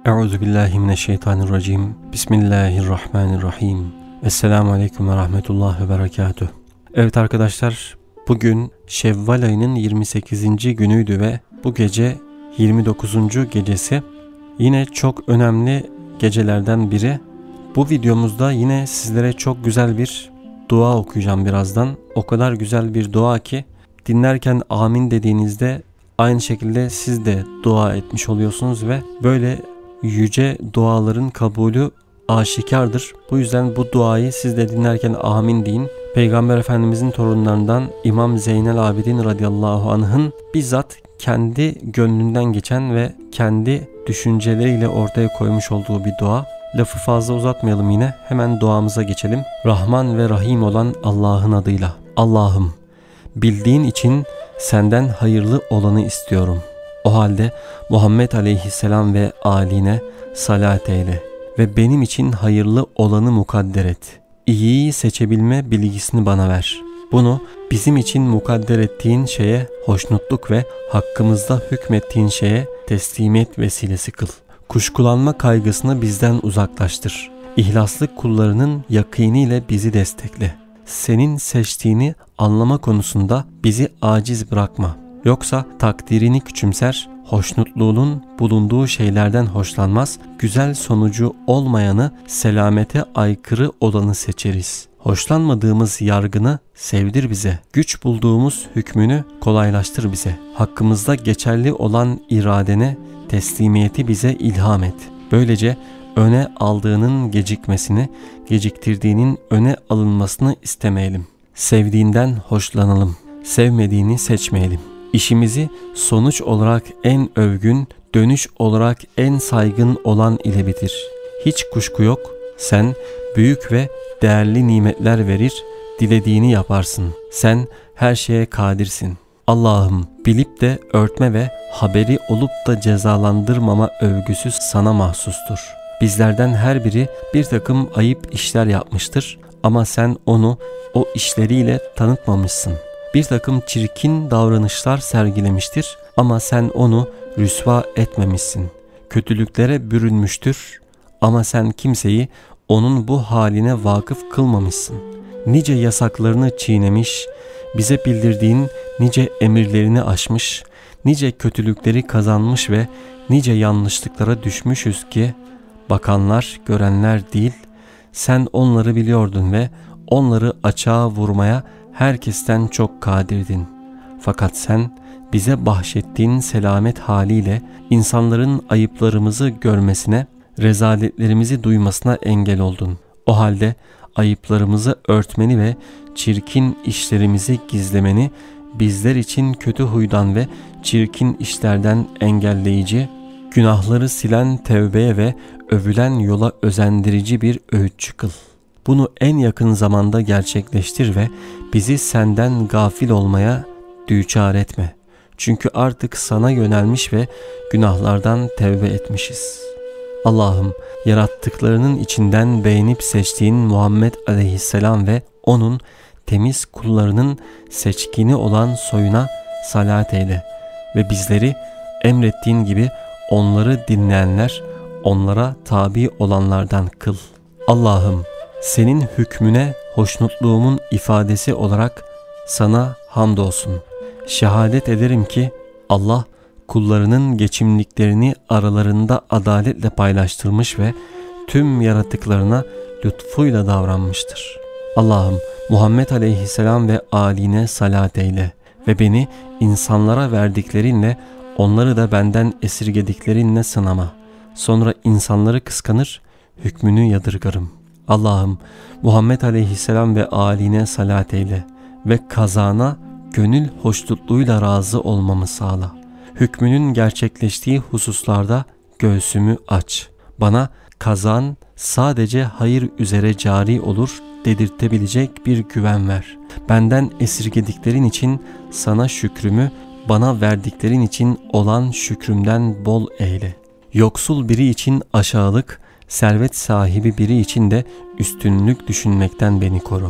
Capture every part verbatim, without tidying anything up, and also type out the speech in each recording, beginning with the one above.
Euzubillahimineşşeytanirracim. Bismillahirrahmanirrahim. Esselamu Aleyküm ve Rahmetullah ve Berekatuh. Evet arkadaşlar, bugün Şevval ayının yirmi sekizinci günüydü ve bu gece yirmi dokuzuncu gecesi. Yine çok önemli gecelerden biri. Bu videomuzda yine sizlere çok güzel bir dua okuyacağım birazdan. O kadar güzel bir dua ki dinlerken amin dediğinizde aynı şekilde siz de dua etmiş oluyorsunuz ve böyle yüce duaların kabulü aşikardır. Bu yüzden bu duayı siz de dinlerken amin deyin. Peygamber Efendimizin torunlarından İmam Zeynel Abidin radıyallahu anh'ın bizzat kendi gönlünden geçen ve kendi düşünceleriyle ortaya koymuş olduğu bir dua. Lafı fazla uzatmayalım yine. Hemen duamıza geçelim. Rahman ve Rahim olan Allah'ın adıyla. Allah'ım, bildiğin için senden hayırlı olanı istiyorum. O halde Muhammed aleyhisselam ve âline salat eyle ve benim için hayırlı olanı mukadder et. İyiyi seçebilme bilgisini bana ver. Bunu bizim için mukadder ettiğin şeye hoşnutluk ve hakkımızda hükmettiğin şeye teslimiyet vesilesi kıl. Kuşkulanma kaygısını bizden uzaklaştır. İhlaslı kullarının yakiniyle bizi destekle. Senin seçtiğini anlama konusunda bizi aciz bırakma. Yoksa takdirini küçümser, hoşnutluğunun bulunduğu şeylerden hoşlanmaz, güzel sonucu olmayanı, selamete aykırı olanı seçeriz. Hoşlanmadığımız yargını sevdir bize. Güç bulduğumuz hükmünü kolaylaştır bize. Hakkımızda geçerli olan iradene teslimiyeti bize ilham et. Böylece öne aldığının gecikmesini, geciktirdiğinin öne alınmasını istemeyelim. Sevdiğinden hoşlanalım, sevmediğini seçmeyelim. İşimizi sonuç olarak en övgün, dönüş olarak en saygın olan ile bitir. Hiç kuşku yok, sen büyük ve değerli nimetler verir, dilediğini yaparsın. Sen her şeye kadirsin. Allah'ım, bilip de örtme ve haberi olup da cezalandırmama övgüsü sana mahsustur. Bizlerden her biri bir takım ayıp işler yapmıştır ama sen onu o işleriyle tanıtmamışsın. Bir takım çirkin davranışlar sergilemiştir ama sen onu rüsva etmemişsin. Kötülüklere bürünmüştür ama sen kimseyi onun bu haline vakıf kılmamışsın. Nice yasaklarını çiğnemiş, bize bildirdiğin nice emirlerini aşmış, nice kötülükleri kazanmış ve nice yanlışlıklara düşmüşüz ki bakanlar, görenler değil, sen onları biliyordun ve onları açığa vurmaya herkesten çok kadirdin. Fakat sen bize bahşettiğin selamet haliyle insanların ayıplarımızı görmesine, rezaletlerimizi duymasına engel oldun. O halde ayıplarımızı örtmeni ve çirkin işlerimizi gizlemeni bizler için kötü huydan ve çirkin işlerden engelleyici, günahları silen tevbeye ve övülen yola özendirici bir öğütçü kıl. Bunu en yakın zamanda gerçekleştir ve bizi senden gafil olmaya düçar etme. Çünkü artık sana yönelmiş ve günahlardan tevbe etmişiz. Allah'ım, yarattıklarının içinden beğenip seçtiğin Muhammed aleyhisselam ve onun temiz kullarının seçkini olan soyuna salat eyle ve bizleri emrettiğin gibi onları dinleyenler, onlara tabi olanlardan kıl. Allah'ım, senin hükmüne hoşnutluğumun ifadesi olarak sana hamdolsun. Şehadet ederim ki Allah kullarının geçimliklerini aralarında adaletle paylaştırmış ve tüm yaratıklarına lütfuyla davranmıştır. Allah'ım, Muhammed aleyhisselam ve âline salat eyle ve beni insanlara verdiklerinle onları da benden esirgediklerinle sınama. Sonra insanları kıskanır, hükmünü yadırgarım. Allah'ım, Muhammed aleyhisselam ve âline salat eyle ve kazana gönül hoşnutluğuyla razı olmamı sağla. Hükmünün gerçekleştiği hususlarda göğsümü aç. Bana kazan sadece hayır üzere cari olur dedirtebilecek bir güven ver. Benden esirgediklerin için sana şükrümü, bana verdiklerin için olan şükrümden bol eyle. Yoksul biri için aşağılık, servet sahibi biri için de üstünlük düşünmekten beni koru.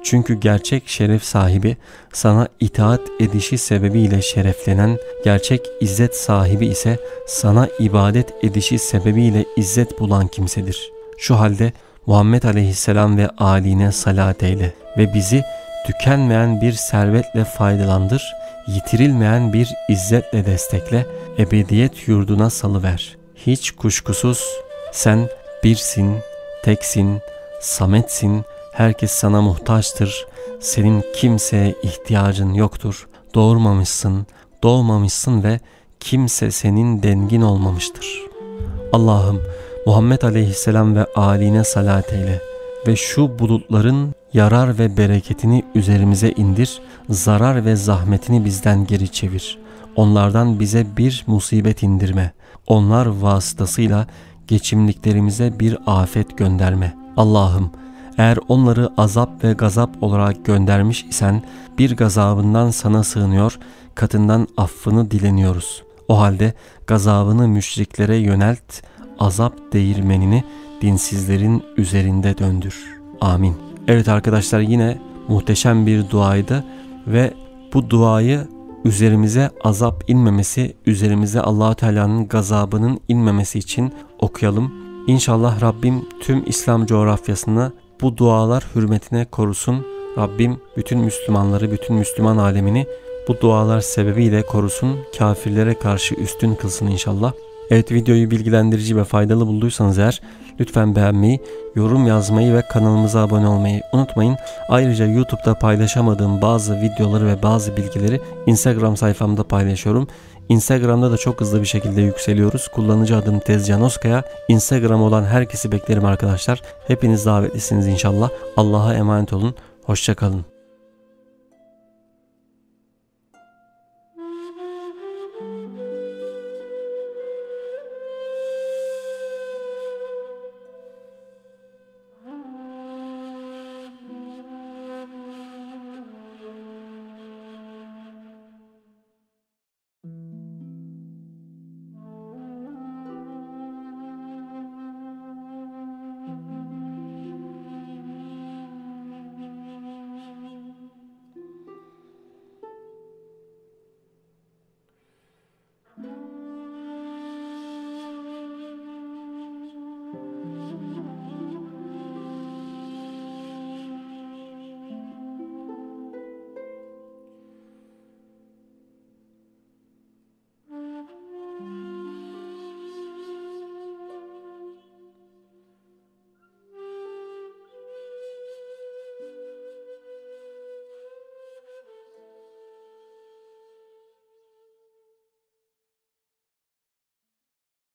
Çünkü gerçek şeref sahibi, sana itaat edişi sebebiyle şereflenen, gerçek izzet sahibi ise sana ibadet edişi sebebiyle izzet bulan kimsedir. Şu halde Muhammed Aleyhisselam ve âline salat eyle ve bizi tükenmeyen bir servetle faydalandır, yitirilmeyen bir izzetle destekle, ebediyet yurduna salıver. Hiç kuşkusuz sen birsin, teksin, sametsin, herkes sana muhtaçtır, senin kimseye ihtiyacın yoktur, doğurmamışsın, doğmamışsın ve kimse senin dengin olmamıştır. Allah'ım Muhammed Aleyhisselam ve âline salat eyle ve şu bulutların yarar ve bereketini üzerimize indir, zarar ve zahmetini bizden geri çevir. Onlardan bize bir musibet indirme. Onlar vasıtasıyla geçimliklerimize bir afet gönderme. Allah'ım eğer onları azap ve gazap olarak göndermiş isen bir gazabından sana sığınıyor, katından affını dileniyoruz. O halde gazabını müşriklere yönelt, azap değirmenini dinsizlerin üzerinde döndür. Amin. Evet arkadaşlar, yine muhteşem bir duaydı ve bu duayı üzerimize azap inmemesi, üzerimize Allah-u Teala'nın gazabının inmemesi için okuyalım. İnşallah Rabbim tüm İslam coğrafyasını bu dualar hürmetine korusun. Rabbim bütün Müslümanları, bütün Müslüman alemini bu dualar sebebiyle korusun. Kafirlere karşı üstün kılsın inşallah. Evet, videoyu bilgilendirici ve faydalı bulduysanız eğer lütfen beğenmeyi, yorum yazmayı ve kanalımıza abone olmayı unutmayın. Ayrıca YouTube'da paylaşamadığım bazı videoları ve bazı bilgileri Instagram sayfamda paylaşıyorum. Instagram'da da çok hızlı bir şekilde yükseliyoruz. Kullanıcı adım Tezcan Oskaya. Instagram olan herkesi beklerim arkadaşlar. Hepiniz davetlisiniz inşallah. Allah'a emanet olun. Hoşça kalın.